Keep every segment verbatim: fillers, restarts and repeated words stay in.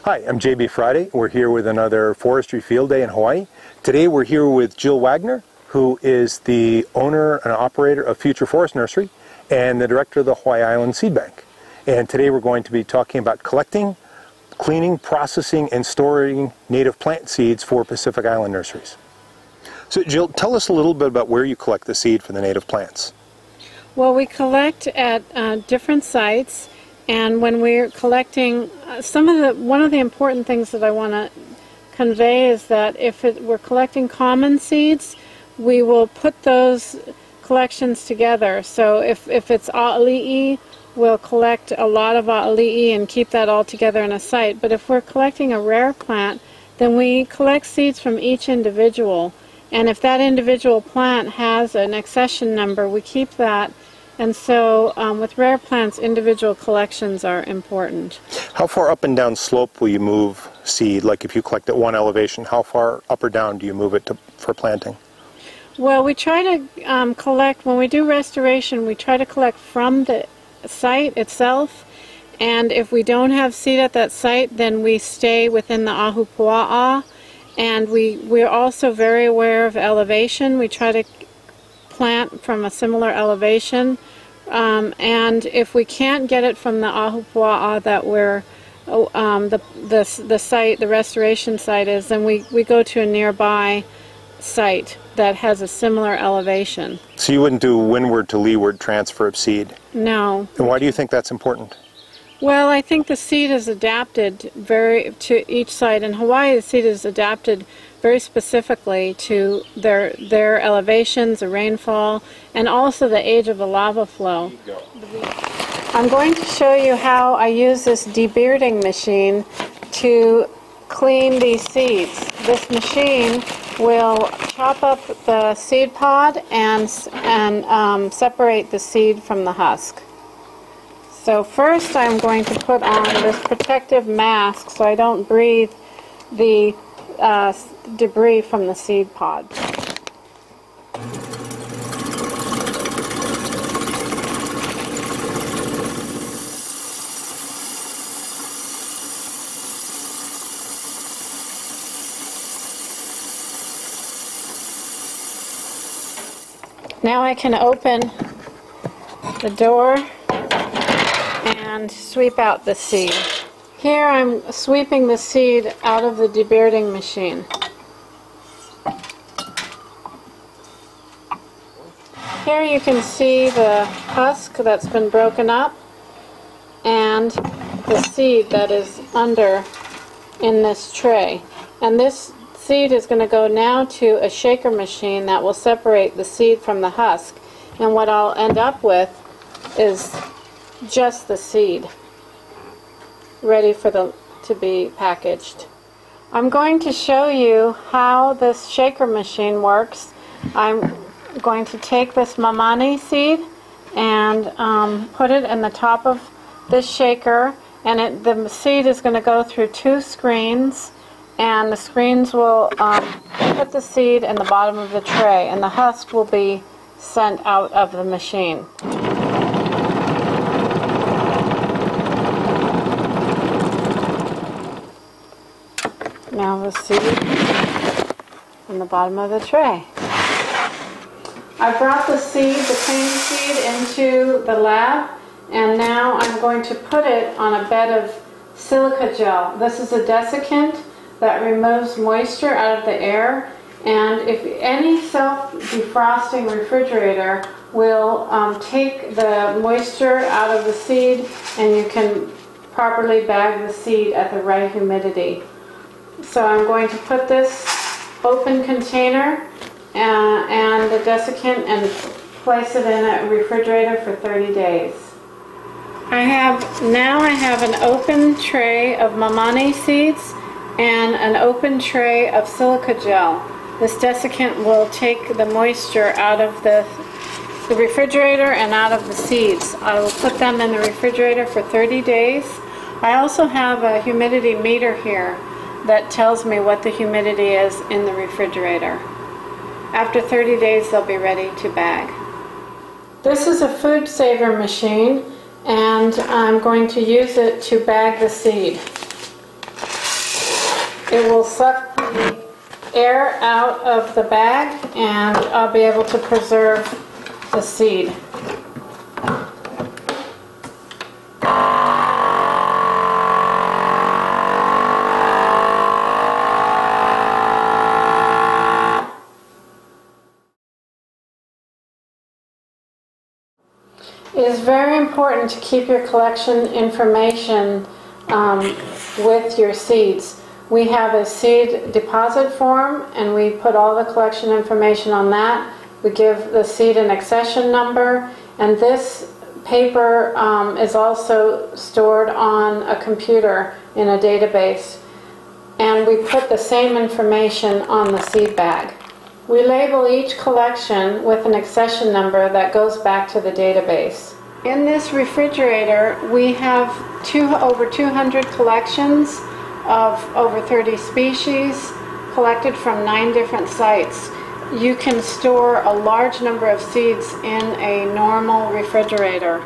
Hi, I'm J B Friday. We're here with another forestry field day in Hawaii. Today we're here with Jill Wagner, who is the owner and operator of Future Forest Nursery and the director of the Hawaii Island Seed Bank. And today we're going to be talking about collecting, cleaning, processing, and storing native plant seeds for Pacific Island nurseries. So Jill, tell us a little bit about where you collect the seed for the native plants. Well, we collect at uh, different sites. And when we're collecting, uh, some of the one of the important things that I want to convey is that if it, we're collecting common seeds, we will put those collections together. So if, if it's a'ali'i, we'll collect a lot of a'ali'i and keep that all together in a site. But if we're collecting a rare plant, then we collect seeds from each individual. And if that individual plant has an accession number, we keep that. And so um, with rare plants, individual collections are important. How far up and down slope will you move seed? Like if you collect at one elevation, how far up or down do you move it to, for planting? Well, we try to um, collect, when we do restoration, we try to collect from the site itself. And if we don't have seed at that site, then we stay within the ahupua'a. And we, we're also very aware of elevation. We try to plant from a similar elevation, um, and if we can't get it from the ahupua'a that we're um, the, the the site, the restoration site is, then we we go to a nearby site that has a similar elevation. So you wouldn't do windward to leeward transfer of seed? No. And why do you think that's important? Well, I think the seed is adapted very to each site. In Hawaii, the seed is adapted very specifically to their their elevations, the rainfall, and also the age of the lava flow. I'm going to show you how I use this debearding machine to clean these seeds. This machine will chop up the seed pod and and um, separate the seed from the husk. So first I'm going to put on this protective mask so I don't breathe the uh, debris from the seed pod. Now I can open the door and sweep out the seed. Here I'm sweeping the seed out of the debearding machine. Here you can see the husk that's been broken up and the seed that is under in this tray. And this seed is going to go now to a shaker machine that will separate the seed from the husk. And what I'll end up with is just the seed ready for the to be packaged. I'm going to show you how this shaker machine works. I'm going to take this mamani seed and um, put it in the top of this shaker, and it, the seed is going to go through two screens, and the screens will um, put the seed in the bottom of the tray, and the husk will be sent out of the machine. Now the seed in the bottom of the tray. I brought the seed, the clean seed, into the lab, and now I'm going to put it on a bed of silica gel. This is a desiccant that removes moisture out of the air, and if any self-defrosting refrigerator will um, take the moisture out of the seed, and you can properly bag the seed at the right humidity. So I'm going to put this open container uh, and the desiccant and place it in a refrigerator for thirty days. I have now I have an open tray of mamani seeds and an open tray of silica gel. This desiccant will take the moisture out of the, the refrigerator and out of the seeds. I will put them in the refrigerator for thirty days. I also have a humidity meter here that tells me what the humidity is in the refrigerator. After thirty days, they'll be ready to bag. This is a food saver machine, and I'm going to use it to bag the seed. it will suck the air out of the bag, and I'll be able to preserve the seed. It is very important to keep your collection information um, with your seeds. We have a seed deposit form, and we put all the collection information on that. We give the seed an accession number, and this paper um, is also stored on a computer in a database. And we put the same information on the seed bag. We label each collection with an accession number that goes back to the database. In this refrigerator, we have two, over two hundred collections of over thirty species collected from nine different sites. You can store a large number of seeds in a normal refrigerator.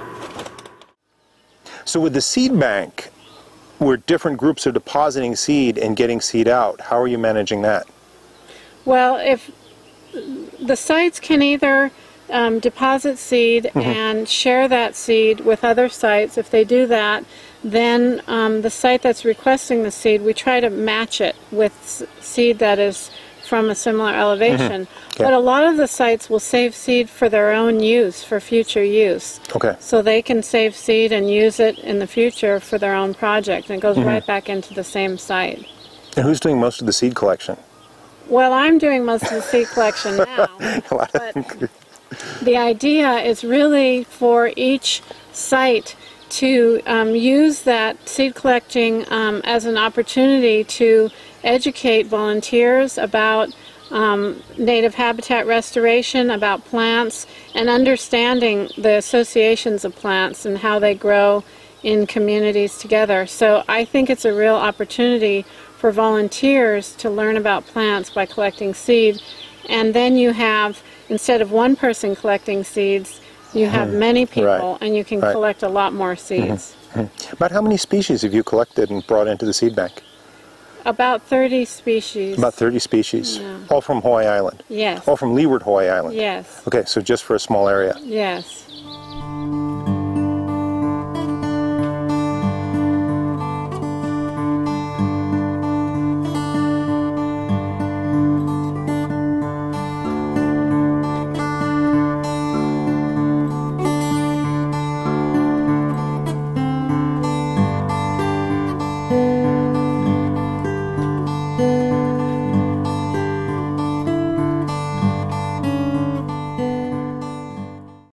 So with the seed bank, where different groups are depositing seed and getting seed out, how are you managing that? Well, if the sites can either um, deposit seed mm-hmm. and share that seed with other sites. If they do that, then um, the site that's requesting the seed, we try to match it with seed that is from a similar elevation. Mm-hmm. Okay. But a lot of the sites will save seed for their own use, for future use. Okay. So they can save seed and use it in the future for their own project, and it goes mm-hmm. right back into the same site. And who's doing most of the seed collection? Well, I'm doing most of the seed collection now, but the idea is really for each site to um, use that seed collecting um, as an opportunity to educate volunteers about um, native habitat restoration, about plants, and understanding the associations of plants and how they grow in communities together. So I think it's a real opportunity for volunteers to learn about plants by collecting seed. And then you have, instead of one person collecting seeds, you have mm-hmm. many people, right. and you can right. collect a lot more seeds. Mm-hmm. About how many species have you collected and brought into the seed bank? About thirty species. About thirty species. Yeah. All from Hawaii Island? Yes. All from Leeward Hawaii Island? Yes. Okay, so just for a small area? Yes. Thank you.